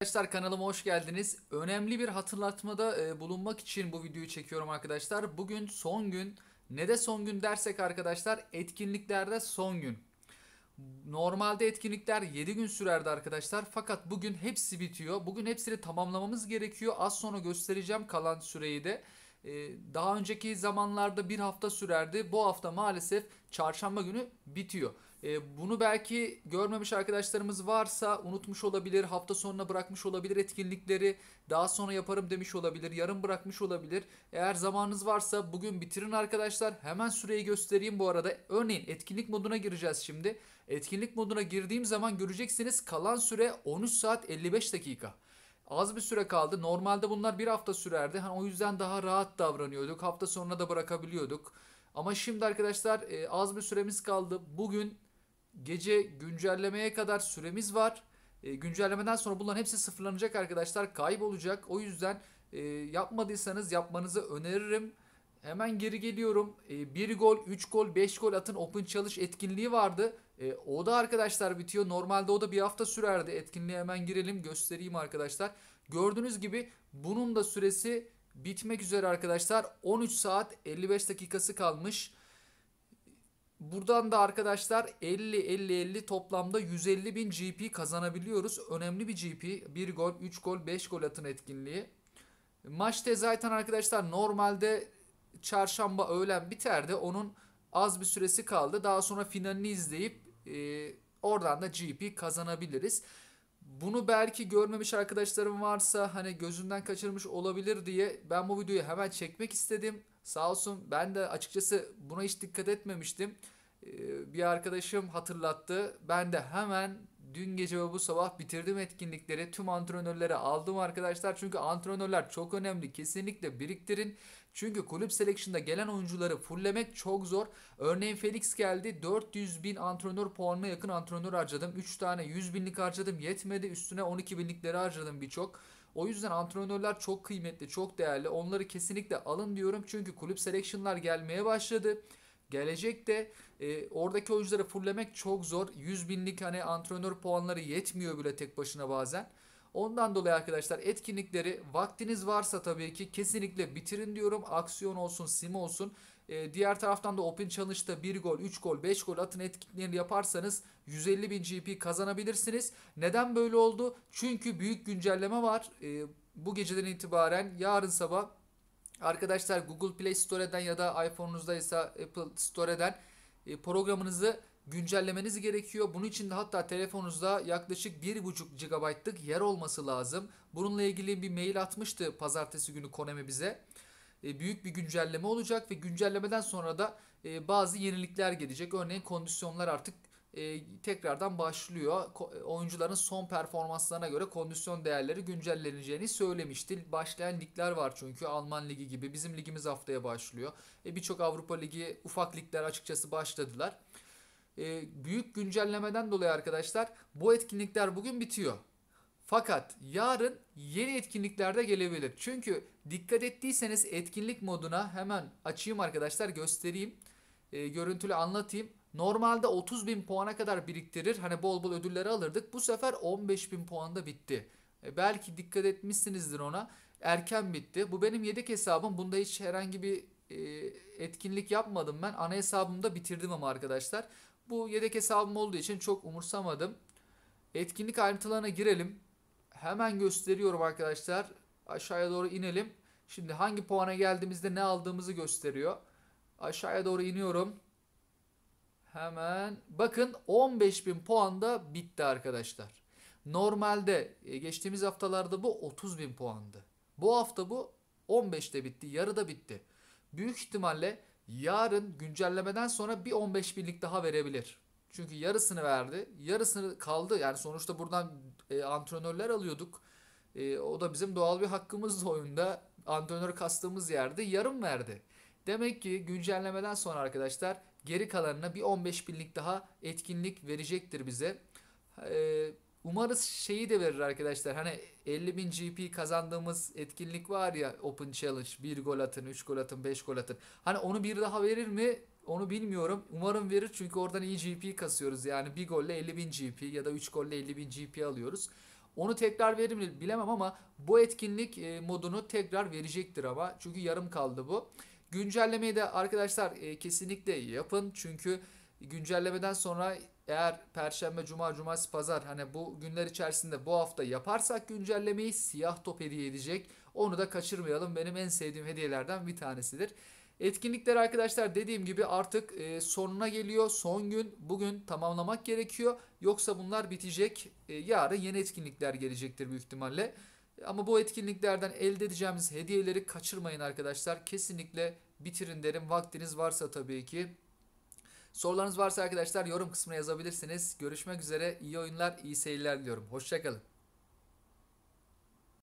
Arkadaşlar kanalıma hoş geldiniz. Önemli bir hatırlatmada bulunmak için bu videoyu çekiyorum arkadaşlar. Bugün son gün. Ne de son gün dersek arkadaşlar, etkinliklerde son gün. Normalde etkinlikler 7 gün sürerdi arkadaşlar. Fakat bugün hepsi bitiyor. Bugün hepsini tamamlamamız gerekiyor. Az sonra göstereceğim kalan süreyi de. Daha önceki zamanlarda bir hafta sürerdi. Bu hafta maalesef çarşamba günü bitiyor. Bunu belki görmemiş arkadaşlarımız varsa unutmuş olabilir, hafta sonuna bırakmış olabilir etkinlikleri, daha sonra yaparım demiş olabilir, yarın bırakmış olabilir. Eğer zamanınız varsa bugün bitirin arkadaşlar. Hemen süreyi göstereyim bu arada. Örneğin etkinlik moduna gireceğiz şimdi. Etkinlik moduna girdiğim zaman göreceksiniz kalan süre 13 saat 55 dakika. Az bir süre kaldı. Normalde bunlar bir hafta sürerdi. Hani o yüzden daha rahat davranıyorduk. Hafta sonuna da bırakabiliyorduk. Ama şimdi arkadaşlar az bir süremiz kaldı. Bugün gece güncellemeye kadar süremiz var. Güncellemeden sonra bunların hepsi sıfırlanacak arkadaşlar. Kaybolacak. O yüzden yapmadıysanız yapmanızı öneririm. Hemen geri geliyorum. 1 gol, 3 gol, 5 gol atın Open Challenge etkinliği vardı. O da arkadaşlar bitiyor. Normalde o da bir hafta sürerdi. Etkinliğe hemen girelim göstereyim arkadaşlar. Gördüğünüz gibi bunun da süresi bitmek üzere arkadaşlar. 13 saat 55 dakikası kalmış. Buradan da arkadaşlar 50-50-50 toplamda 150 bin GP kazanabiliyoruz. Önemli bir GP. 1 gol, 3 gol, 5 gol atın etkinliği. Maçta zaten arkadaşlar normalde çarşamba öğlen biterdi. Onun az bir süresi kaldı. Daha sonra finalini izleyip oradan da GP kazanabiliriz. Bunu belki görmemiş arkadaşlarım varsa hani gözünden kaçırmış olabilir diye ben bu videoyu hemen çekmek istedim. Sağ olsun ben de açıkçası buna hiç dikkat etmemiştim. Bir arkadaşım hatırlattı. Ben de hemen dün gece ve bu sabah bitirdim etkinlikleri. Tüm antrenörleri aldım arkadaşlar. Çünkü antrenörler çok önemli. Kesinlikle biriktirin. Çünkü kulüp selection'da gelen oyuncuları fulllemek çok zor. Örneğin Felix geldi. 400 bin antrenör puanına yakın antrenör harcadım. 3 tane 100 binlik harcadım. Yetmedi. Üstüne 12 binlikleri harcadım birçok. O yüzden antrenörler çok kıymetli, çok değerli. Onları kesinlikle alın diyorum. Çünkü kulüp selection'lar gelmeye başladı. Gelecekte oradaki oyuncuları fulllemek çok zor. 100 binlik hani antrenör puanları yetmiyor bile tek başına bazen. Ondan dolayı arkadaşlar etkinlikleri vaktiniz varsa tabii ki kesinlikle bitirin diyorum. Aksiyon olsun, sim olsun. Diğer taraftan da Open Challenge'da 1 gol, 3 gol, 5 gol atın etkinliklerini yaparsanız 150 bin GP kazanabilirsiniz. Neden böyle oldu? Çünkü büyük güncelleme var. Bu geceden itibaren yarın sabah arkadaşlar Google Play Store'den ya da iPhone'unuzdaysa Apple Store'den programınızı güncellemeniz gerekiyor. Bunun için de hatta telefonunuzda yaklaşık 1,5 GB'lık yer olması lazım. Bununla ilgili bir mail atmıştı pazartesi günü Konami bize. Büyük bir güncelleme olacak ve güncellemeden sonra da bazı yenilikler gelecek. Örneğin kondisyonlar artık tekrardan başlıyor. Oyuncuların son performanslarına göre kondisyon değerleri güncelleneceğini söylemişti. Başlayan ligler var çünkü Alman ligi gibi. Bizim ligimiz haftaya başlıyor. Birçok Avrupa ligi, ufak ligler açıkçası başladılar. Büyük güncellemeden dolayı arkadaşlar bu etkinlikler bugün bitiyor. Fakat yarın yeni etkinlikler de gelebilir. Çünkü dikkat ettiyseniz etkinlik moduna hemen açayım arkadaşlar göstereyim. Görüntülü anlatayım. Normalde 30 bin puana kadar biriktirir. Hani bol bol ödülleri alırdık. Bu sefer 15 bin puanda bitti. Belki dikkat etmişsinizdir ona. Erken bitti. Bu benim yedek hesabım. Bunda hiç herhangi bir etkinlik yapmadım ben. Ana hesabımda bitirdim ama arkadaşlar. Bu yedek hesabım olduğu için çok umursamadım. Etkinlik ayrıntılarına girelim. Hemen gösteriyorum arkadaşlar. Aşağıya doğru inelim. Şimdi hangi puana geldiğimizde ne aldığımızı gösteriyor. Aşağıya doğru iniyorum. Hemen bakın 15.000 puanda bitti arkadaşlar. Normalde geçtiğimiz haftalarda bu 30.000 puandı. Bu hafta bu 15'te bitti. Yarıda bitti. Büyük ihtimalle yarın güncellemeden sonra bir 15 binlik daha verebilir. Çünkü yarısını verdi. Yarısını kaldı. Yani sonuçta buradan antrenörler alıyorduk. O da bizim doğal bir hakkımızdı oyunda. Antrenör kastığımız yerde yarım verdi. Demek ki güncellemeden sonra arkadaşlar geri kalanına bir 15 binlik daha etkinlik verecektir bize. Umarız şeyi de verir arkadaşlar. Hani 50 bin GP kazandığımız etkinlik var ya, Open Challenge, bir gol atın, 3 gol atın, 5 gol atın. Hani onu bir daha verir mi? Onu bilmiyorum. Umarım verir çünkü oradan iyi GP kasıyoruz. Yani bir golle 50 bin GP ya da 3 golle 50 bin GP alıyoruz. Onu tekrar verir mi bilemem ama bu etkinlik modunu tekrar verecektir ama. Çünkü yarım kaldı bu. Güncellemeyi de arkadaşlar kesinlikle yapın. Çünkü güncellemeden sonra eğer Perşembe, Cuma, Cumartesi, Pazar hani bu günler içerisinde bu hafta yaparsak güncellemeyi siyah top hediye edecek. Onu da kaçırmayalım. Benim en sevdiğim hediyelerden bir tanesidir. Etkinlikler arkadaşlar dediğim gibi artık sonuna geliyor. Son gün bugün tamamlamak gerekiyor. Yoksa bunlar bitecek. Yarın yeni etkinlikler gelecektir büyük ihtimalle. Ama bu etkinliklerden elde edeceğimiz hediyeleri kaçırmayın arkadaşlar. Kesinlikle bitirin derim. Vaktiniz varsa tabii ki. Sorularınız varsa arkadaşlar yorum kısmına yazabilirsiniz. Görüşmek üzere. İyi oyunlar, iyi seyirler diliyorum. Hoşçakalın.